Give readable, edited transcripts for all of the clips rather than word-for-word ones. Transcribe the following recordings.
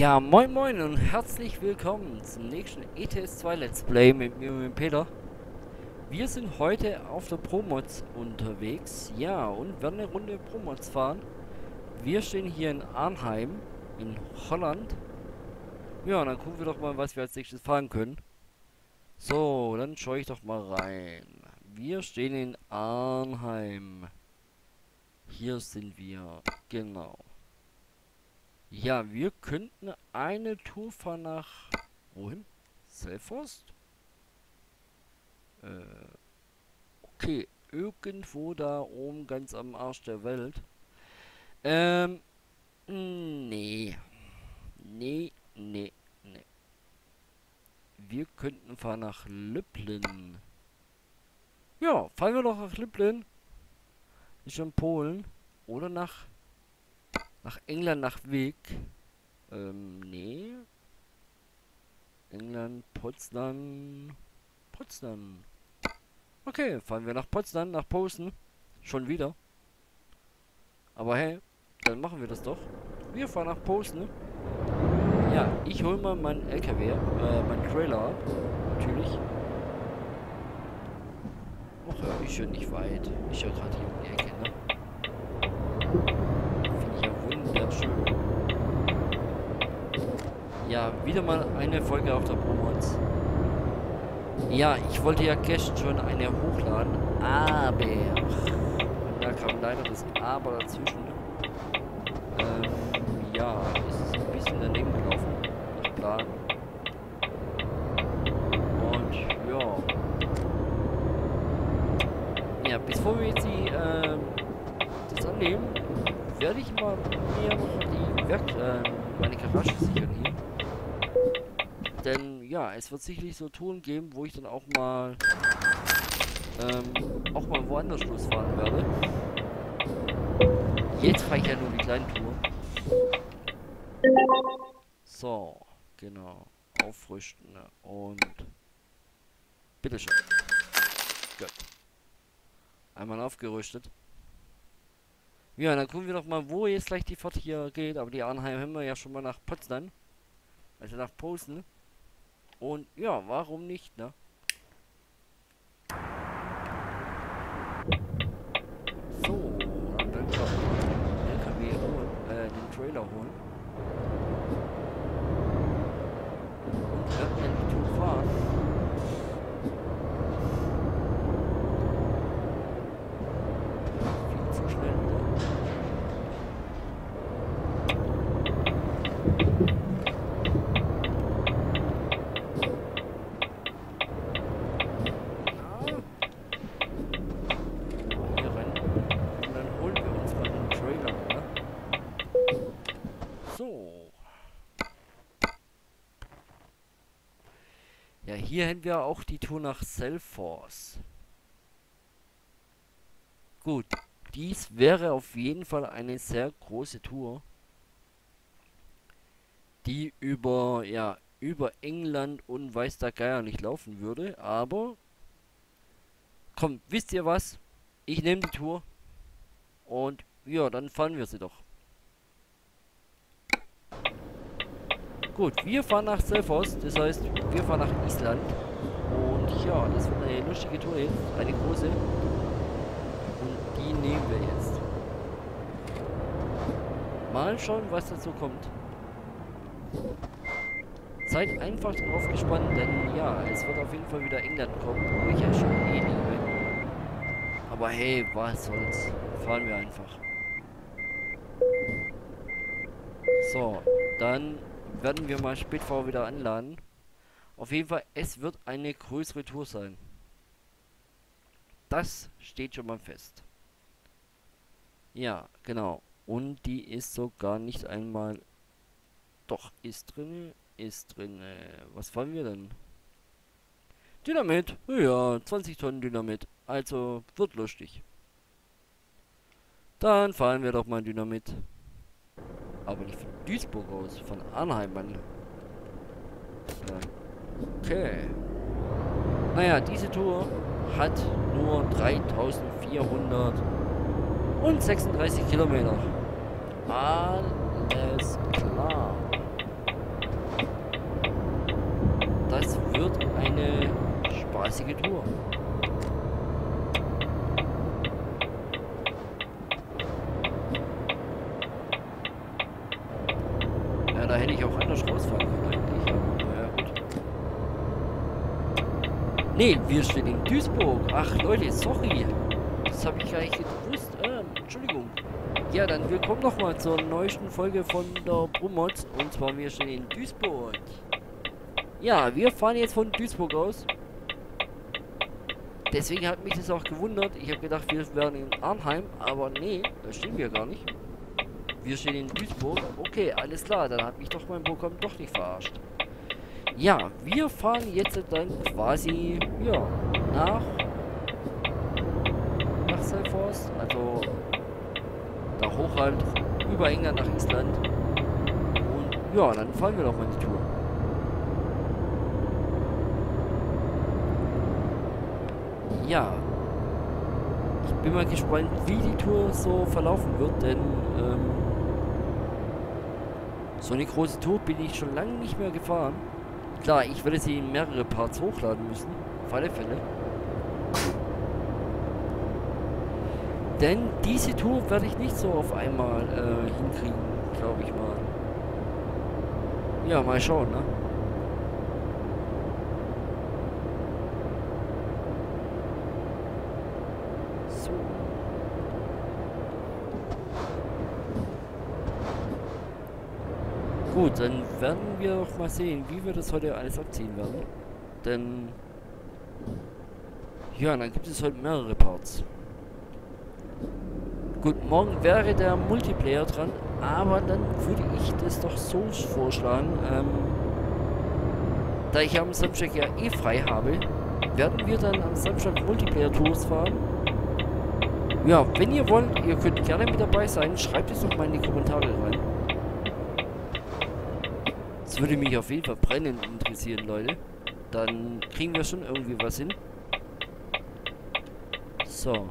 Ja, moin moin und herzlich willkommen zum nächsten ETS 2 Let's Play mit mir und mit Peter. Wir sind heute auf der Promods unterwegs, ja, und werden eine Runde Promods fahren. Wir stehen hier in Arnhem, in Holland. Ja, und dann gucken wir doch mal, was wir als nächstes fahren können. So, dann schaue ich doch mal rein. Wir stehen in Arnhem. Hier sind wir, genau. Ja, wir könnten eine Tour fahren nach... Wohin? Selfhorst? Okay, irgendwo da oben ganz am Arsch der Welt. Nee. Nee. Wir könnten fahren nach Lublin. Ja, fahren wir doch nach Lublin. Ist schon Polen. Oder nach England, nach Weg. Nee. England, Potsdam. Okay, fahren wir nach Potsdam, nach Posen. Schon wieder. Aber hey, dann machen wir das doch. Wir fahren nach Posen. Ja, ich hole mal meinen LKW, meinen Trailer ab. Natürlich. Och ja, ist ja nicht weit. Ist ja gerade hier um die Ecke, ne? Finde ich ja wunderschön. Ja, wieder mal eine Folge auf der Promods. Ja, ich wollte ja gestern schon eine hochladen, aber... Und da kam leider das Aber dazwischen. Ja, es ist ein bisschen daneben gelaufen, nach Plan. Und ja. Ja, bevor wir jetzt das annehmen, werde ich mal mir noch meine Garage sichern hier. Denn ja, es wird sicherlich so Touren geben, wo ich dann auch mal woanders losfahren werde. Jetzt fahre ich ja nur die kleine Tour. So, genau. Auffrischen und bitteschön. Gut. Einmal aufgerüstet. Ja, dann gucken wir doch mal, wo jetzt gleich die Fahrt hier geht. Aber die Arnhem haben wir ja schon mal nach Potsdam. Also nach Posen. Und ja, warum nicht, ne? So, dann können wir den LKW holen, den Trailer holen. Und werden dann die Tour fahren. Viel zu schnell wieder. Ja, hier hätten wir auch die Tour nach Selfhorst. Gut, dies wäre auf jeden Fall eine sehr große Tour, die über England und weiß der Geier nicht laufen würde, aber komm, wisst ihr was? Ich nehme die Tour und ja, dann fahren wir sie doch. Gut, wir fahren nach Selfhorst, das heißt, wir fahren nach Island. Und ja, das wird eine lustige Tour jetzt, eine große. Und die nehmen wir jetzt. Mal schauen, was dazu kommt. Seid einfach drauf gespannt, denn ja, es wird auf jeden Fall wieder England kommen, wo ich ja schon liebe. Aber hey, was soll's. Fahren wir einfach. So, dann werden wir mal Spätfahrer wieder anladen. Auf jeden Fall, es wird eine größere Tour sein. Das steht schon mal fest. Ja, genau. Und die ist sogar nicht einmal... Doch, ist drin. Was fahren wir denn? Dynamit. Ja, 20 Tonnen Dynamit. Also, wird lustig. Dann fahren wir doch mal Dynamit. Aber nicht von Duisburg aus, von Arnhem, Mann. Ja. Okay. Naja, diese Tour hat nur 3436 Kilometer. Alles klar. spaßige Tour. Ja, da hätte ich auch anders rausfahren können eigentlich, aber naja, gut. Nee, wir stehen in Duisburg. Ach Leute, sorry. Das habe ich gar nicht gewusst. Entschuldigung. Ja, dann willkommen nochmal zur neuesten Folge von der Promods. Und zwar, wir stehen in Duisburg. Ja, wir fahren jetzt von Duisburg aus. Deswegen hat mich das auch gewundert. Ich habe gedacht, wir wären in Arnheim. Aber nee, da stehen wir gar nicht. Wir stehen in Duisburg. Okay, alles klar. Dann hat mich doch mein Programm doch nicht verarscht. Ja, wir fahren jetzt dann quasi, ja, nach Selfors. Also da hoch halt über England nach Island. Und ja, dann fahren wir doch mal die Tour. Ja. Ich bin mal gespannt, wie die Tour so verlaufen wird, denn so eine große Tour bin ich schon lange nicht mehr gefahren. Klar, ich werde sie in mehrere Parts hochladen müssen. Auf alle Fälle. Denn diese Tour werde ich nicht so auf einmal hinkriegen, glaube ich mal. Ja, mal schauen, ne? So. Gut, dann werden wir doch mal sehen, wie wir das heute alles abziehen werden. Denn... ja, dann gibt es heute mehrere Parts. Gut, morgen wäre der Multiplayer dran, aber dann würde ich das doch so vorschlagen, da ich am Samstag ja eh frei habe, werden wir dann am Samstag Multiplayer-Tours fahren. Ja, wenn ihr wollt, ihr könnt gerne mit dabei sein, schreibt es doch mal in die Kommentare rein. Das würde mich auf jeden Fall brennend interessieren, Leute. Dann kriegen wir schon irgendwie was hin. So.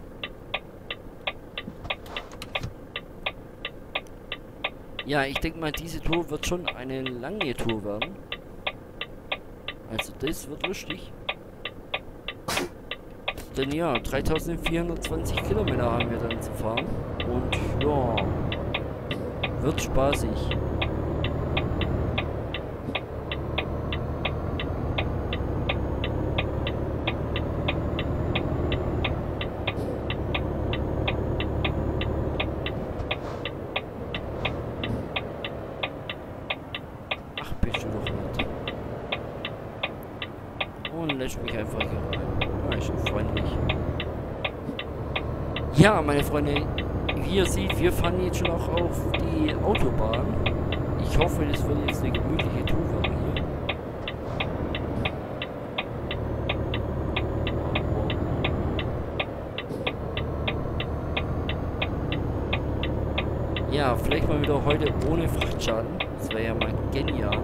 Ja, ich denke mal, diese Tour wird schon eine lange Tour werden. Also das wird lustig. Denn ja, 3420 Kilometer haben wir dann zu fahren. Und ja, wird spaßig. Lässt mich einfach hier rein. Ja, ist schon freundlich. Ja, meine Freunde, wie ihr seht, wir fahren jetzt schon auch auf die Autobahn. Ich hoffe, das wird jetzt eine gemütliche Tour werden hier. Ja, vielleicht mal wieder heute ohne Frachtschaden. Das wäre ja mal genial.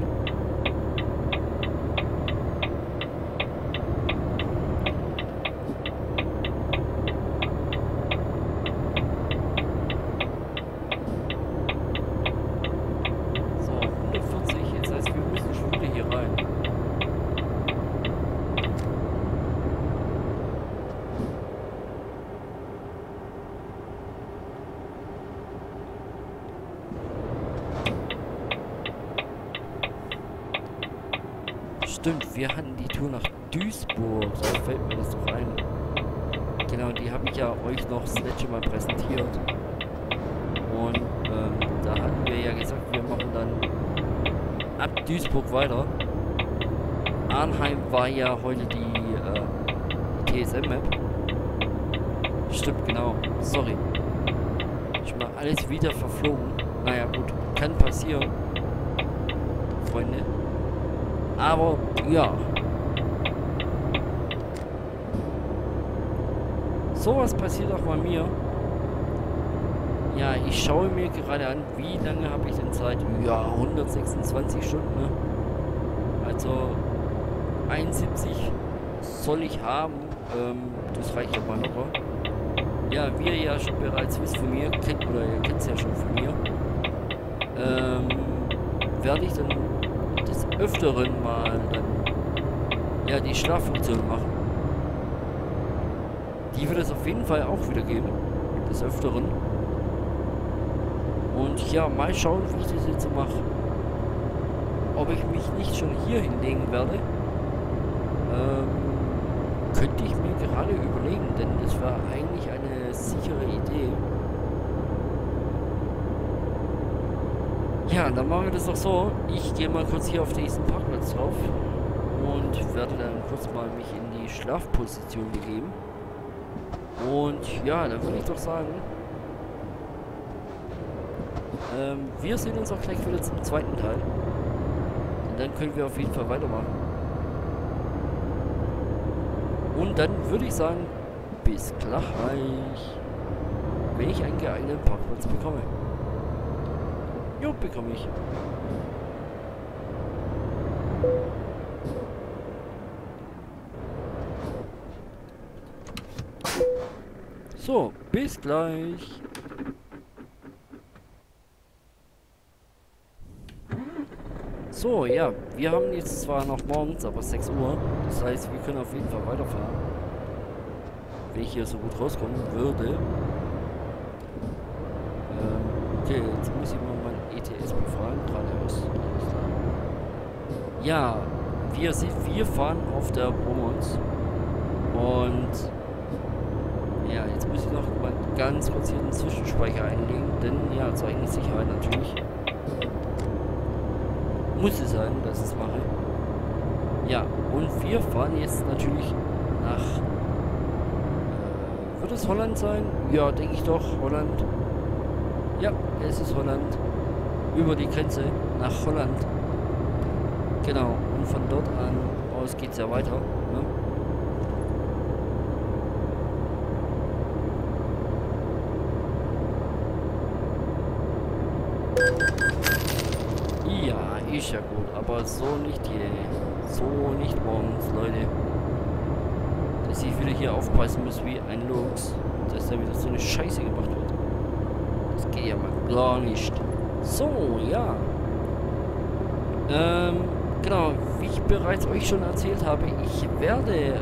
Stimmt, wir hatten die Tour nach Duisburg. Da fällt mir das doch ein. Genau, die habe ich ja euch noch das letzte Mal präsentiert. Und da hatten wir ja gesagt, wir machen dann ab Duisburg weiter. Arnheim war ja heute die TSM-Map. Stimmt, genau. Sorry. Ich mal alles wieder verflogen. Naja, gut. Kann passieren. Freunde. Aber, ja. Sowas passiert auch bei mir. Ja, ich schaue mir gerade an, wie lange habe ich denn Zeit? Ja, 126 Stunden, ne? Also, 71 soll ich haben. Das reicht doch mal locker. Ja, wie ihr ja schon bereits wisst von mir, kennt, oder ihr kennt es ja schon von mir, werde ich dann des Öfteren mal dann, ja, die Schlaffunktion machen. Die wird es auf jeden Fall auch wieder geben. Des Öfteren. Und ja, mal schauen, wie ich das jetzt so mache. Ob ich mich nicht schon hier hinlegen werde. Könnte ich mir gerade überlegen, denn das war eigentlich eine sichere Idee. Ja, dann machen wir das doch so. Ich gehe mal kurz hier auf diesen Parkplatz drauf und werde dann kurz mal mich in die Schlafposition begeben. Und ja, dann würde ich doch sagen, wir sehen uns auch gleich wieder zum zweiten Teil. Und dann können wir auf jeden Fall weitermachen. Und dann würde ich sagen, bis gleich, wenn ich einen geeigneten Parkplatz bekomme. Jo, bekomme ich. So, bis gleich. So, ja, wir haben jetzt zwar noch morgens, aber 6 Uhr. Das heißt, wir können auf jeden Fall weiterfahren. Wenn ich hier so gut rauskommen würde. Okay, jetzt muss ich mal mein ETS befragen, geradeaus. Ja, wie ihr seht, wir fahren auf der Promons. Und ja, jetzt muss ich noch mal ganz kurz hier den Zwischenspeicher einlegen, denn ja, zur eigenen Sicherheit natürlich. Muss es sein, dass ich es mache. Ja, und wir fahren jetzt natürlich nach... wird es Holland sein? Ja, denke ich doch, Holland. Ja, es ist Holland. Über die Grenze nach Holland. Genau, und von dort an aus geht es ja weiter. Ne? Ja, ist ja gut, aber so nicht hier. So nicht morgens, Leute. Dass ich wieder hier aufpassen muss wie ein Luchs. Dass da wieder so eine Scheiße gemacht wird. Das geht ja mal gar nicht. So, ja. Genau, wie ich bereits euch schon erzählt habe, ich werde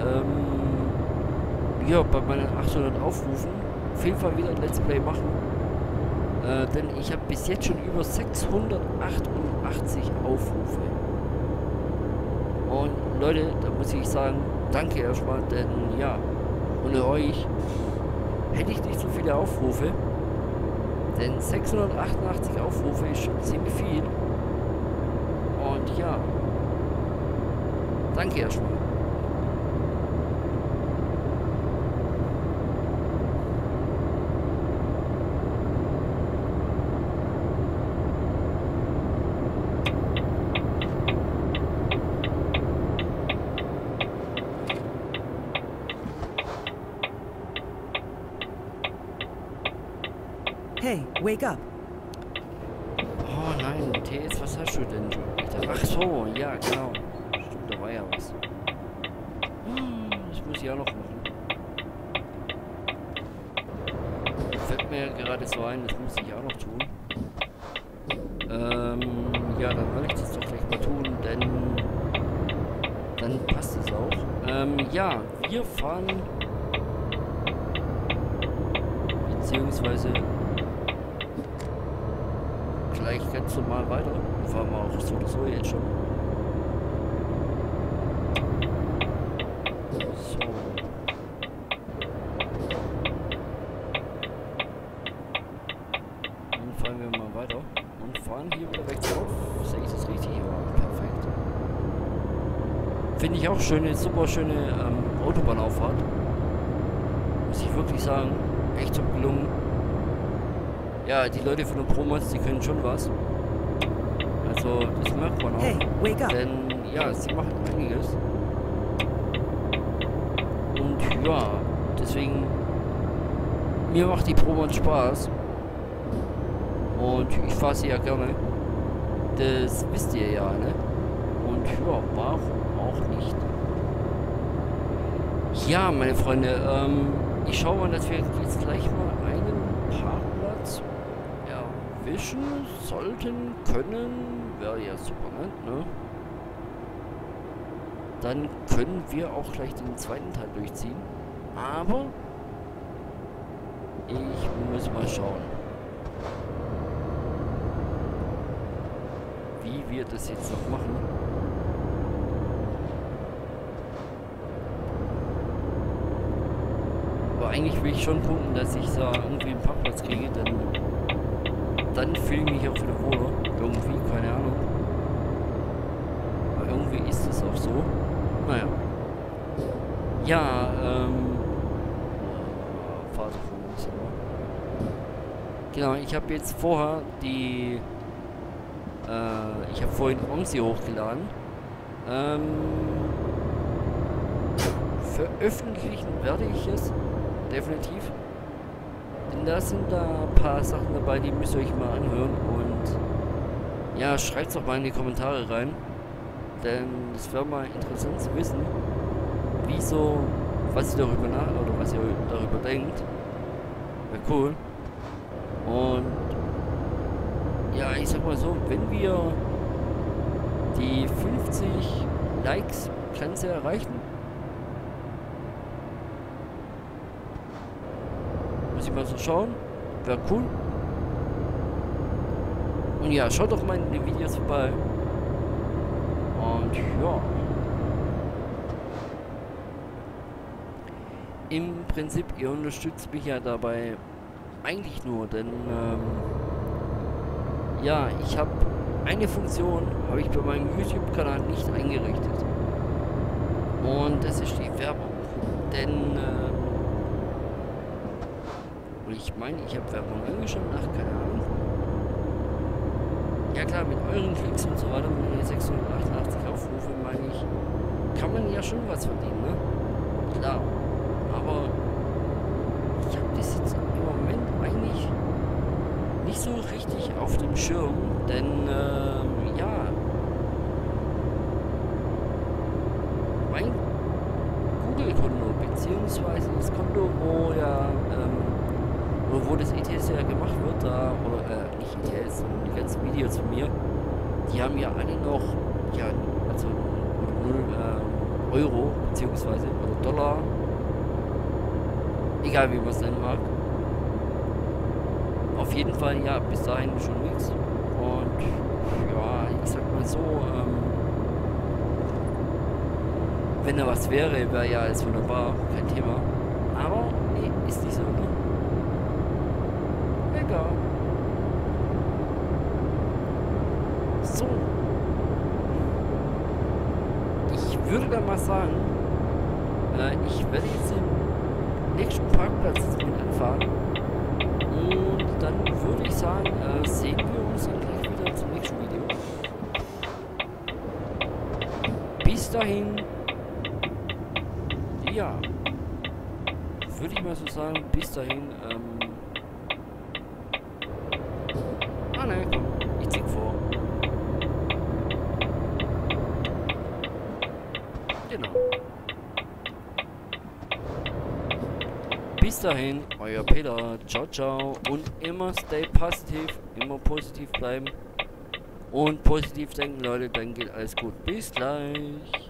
ja, bei meinen 800 Aufrufen auf jeden Fall wieder ein Let's Play machen. Denn ich habe bis jetzt schon über 688 Aufrufe. Und Leute, da muss ich sagen, danke erstmal, denn ja, ohne euch hätte ich nicht so viele Aufrufe. Denn 688 Aufrufe ist schon ziemlich viel. Und ja, danke erstmal. Hey, wake up. Oh nein, TS, was hast du denn schon wieder? Ach so, ja, genau. Stimmt, da war ja was. Das muss ich auch noch machen. Fällt mir gerade so ein, das muss ich auch noch tun. Ja, dann will ich das doch gleich mal tun, denn dann passt es auch. Ja, wir fahren beziehungsweise gleich ganz normal weiter. Fahren wir auch so oder so jetzt schon. So. Dann fahren wir mal weiter und fahren hier wieder rechts auf. Sehe ich das richtig? Ja, perfekt. Finde ich auch schöne, super schöne Autobahnauffahrt. Muss ich wirklich sagen. Echt so gelungen. Ja, die Leute von der Promos, die können schon was. Also, das merkt man auch. Hey, wake up. Denn, ja, sie machen einiges. Und ja, deswegen, mir macht die Promos Spaß. Und ich fahre sie ja gerne. Das wisst ihr ja, ne? Und ja, warum auch nicht? Ja, meine Freunde, ich schaue mal, dass wir jetzt gleich mal einen Parkplatz erwischen sollten können. Wäre ja super nett, ne? dann können wir auch gleich den zweiten Teil durchziehen. Aber ich muss mal schauen, wie wir das jetzt noch machen. Aber eigentlich will ich schon gucken, dass ich da irgendwie einen Parkplatz kriege, dann fühle ich mich auch wieder wohler. Irgendwie, keine Ahnung. Aber irgendwie ist es auch so. Naja. Ja, Vater von uns, oder? Genau, ich habe jetzt vorher ich habe vorhin OMSI hochgeladen. Veröffentlichen werde ich es definitiv. Denn da sind da ein paar Sachen dabei, die müsst ihr euch mal anhören. Und ja, schreibt es doch mal in die Kommentare rein. Denn es wäre mal interessant zu wissen, was ihr darüber was ihr darüber denkt. Wäre cool. Und ja, ich sag mal so, wenn wir die 50 Likes Grenze erreichen, muss ich mal so schauen, wäre cool. Und ja, schaut doch mal in die Videos vorbei. Und ja, im Prinzip, ihr unterstützt mich ja dabei eigentlich nur, denn ja, ich habe eine Funktion, habe ich bei meinem YouTube-Kanal nicht eingerichtet. Und das ist die Werbung. Denn, ich meine, ich habe Werbung angeschaut, keine Ahnung. Ja klar, mit euren Klicks und so weiter, mit 688 Aufrufe, meine ich, kann man ja schon was verdienen, ne? Klar. Aber ich habe das jetzt im Moment eigentlich nicht so richtig auf dem Schirm, denn ja, mein Google-Konto beziehungsweise das Konto, wo das ETS ja gemacht wird, nicht ETS, sondern die ganzen Videos von mir, die haben ja alle noch, ja, also 0 Euro beziehungsweise oder Dollar, egal wie man es nennen mag. Auf jeden Fall, ja, bis dahin schon nichts. Und ja, ich sag mal so, wenn da was wäre, wäre ja alles wunderbar, kein Thema. Aber nee, ist nicht so, ne? Egal. So. Ich würde dann mal sagen, ich werde jetzt den nächsten Parkplatz mit anfahren. Und dann würde ich sagen, sehen wir uns dann gleich wieder zum nächsten Video. Bis dahin. Ja. Würde ich mal so sagen, bis dahin. Ne, komm, ich zieh vor. Genau. Bis dahin, euer Peter. Ciao, ciao. Und immer stay positiv. Immer positiv bleiben. Und positiv denken, Leute. Dann geht alles gut. Bis gleich.